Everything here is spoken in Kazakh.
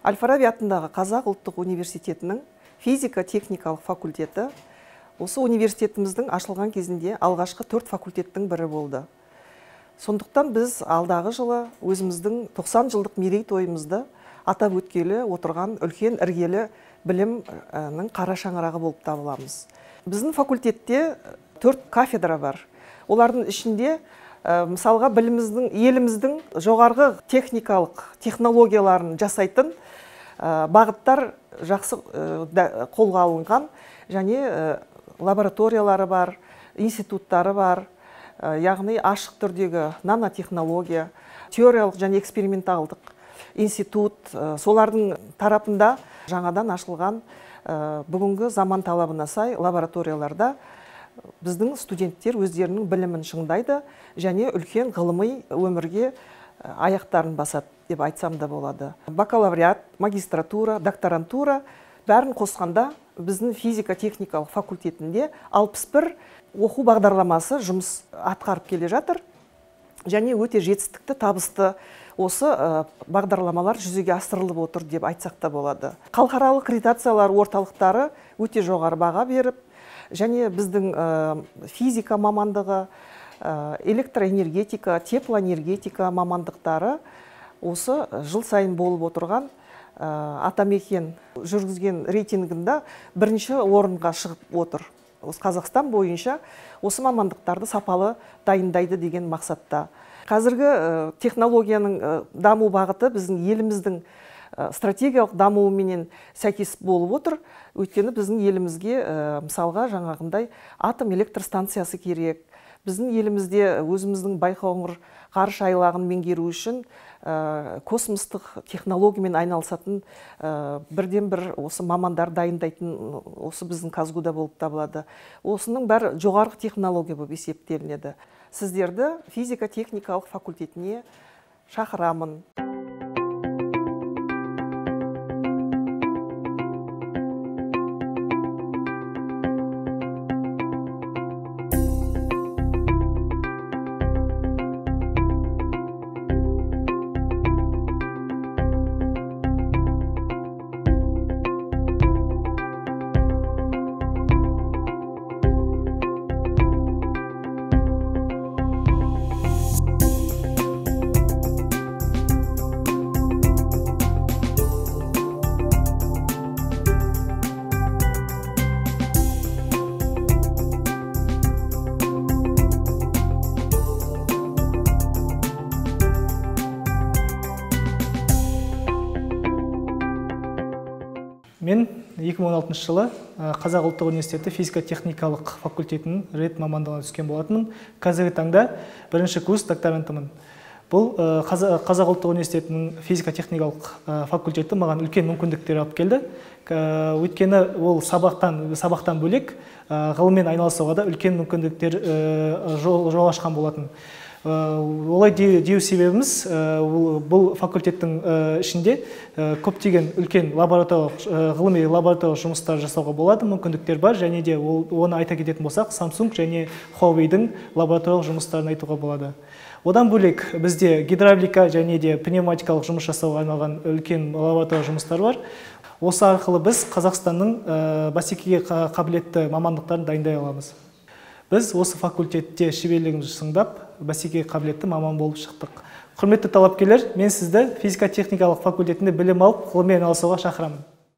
Әл-Фараби атындағы Қазақ ұлттық университетінің физика-техникалық факультеті осы университетіміздің ашылған кезінде алғашқы 4 факультеттің бірі болды. Сондықтан біз алдағы жылы өзіміздің 90 жылдық мерейтойымызды атап өткелі отырған үлкен іргелі білімнің қара шаңырағы болып табыламыз. Біздің факультетте 4 кафедра бар. Олардың ішінде мысалға еліміздің жоғарғы техникалық технологияларын жасайтын бағыттар жақсы қолға алынған, және лабораториялары бар, институттары бар, яғни ашық түрдегі нанотехнология, теориялық және эксперименталдық институт, солардың тарапында жаңадан ашылған бүгінгі заман талабына сай лабораторияларда біздің студенттер өздерінің білімін шыңдайды және үлкен ғылыми өмірге аяқтарын басады деп айтсам да болады. Бакалавриат, магистратура, докторантура бәрін қосқанда біздің физика-техникалық факультетінде 61 оқу бағдарламасы жұмыс атқарып келе жатыр. Және өте жетістікті, табысты осы бағдарламалар жүзеге асырылып отыр деп айтсақ та болады. Халықаралық аккредитациялар орталықтары өте жоғары баға беріп, және біздің физика мамандығы, электроэнергетика, теплоэнергетика мамандықтары осы жыл сайын болып отырған Атамекен жүргізген рейтингінде бірінші орынға шығып отыр. Қазақстан бойынша осы мамандықтарды сапалы дайындайды деген мақсатта. Қазіргі технологияның даму бағыты біздің еліміздің стратегиялық дамуыменен сәйкес болып отыр. Өйткені біздің елімізге мысалға жаңағындай атом электр станциясы керек. Біздің елімізде өзіміздің Байқоңыр ғарыш айлағын меңгеру үшін космостық технологиямен айналысатын бірден бір осы мамандар дайындайтын осы біздің Казгуда болып табылады. Осының бәрі жоғарғы технология болып есептелінеді. Сіздерді физика-техникалық факультетіне шақырамын. Мен 2016 жылы Қазақ ұлттық университеті физика-техникалық факультетінің рет мамандығына түскен болатынмын. Қазіргі таңда бірінші курс докторантымын. Бұл Қазақ ұлттық университетінің физика-техникалық факультеті маған үлкен мүмкіндіктер алып келді. Өйткені ол сабақтан бөлек ғылыммен айналысуға да үлкен мүмкіндіктер жол ашқан болатын. Олай деу себебіміз бұл факультеттің ішінде көптеген үлкен ғылыми лабораториялық жұмыстар жасауға болады, мүмкіндіктер бар, және де оны айта кететін болсақ, Samsung және Huaweiдің лабораториялық жұмыстарын айтуға болады. Одан бөлек бізде гидравлика және де пневматикалық жұмыс жасауға арналған үлкен лабораториялық жұмыстар бар. Осы арқылы біз Қазақстанның бәсекеге қабілетті мамандықтарын дайындай аламыз. Біз осы факультетте шеберлігімізді шыңдап, бәсекеге қабілетті маман болып шықтық. Құрметті талапкерлер, мен сізді физика-техникалық факультетінде білім алып, ғылыммен айналысуға шақырамын.